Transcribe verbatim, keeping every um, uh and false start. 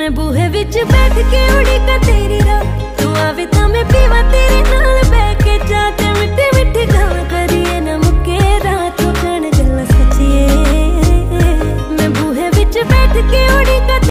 मैं बूहे विच बैठ के उड़ीका तेरी रात, तू आवे तां मैं पीवा तेरे नाल बैठ के जाके मिट्टी मिट्टी गल्लां करिए ना मुक्के रात जाने गल्लां सच्चिए। मैं बूहे विच बैठ के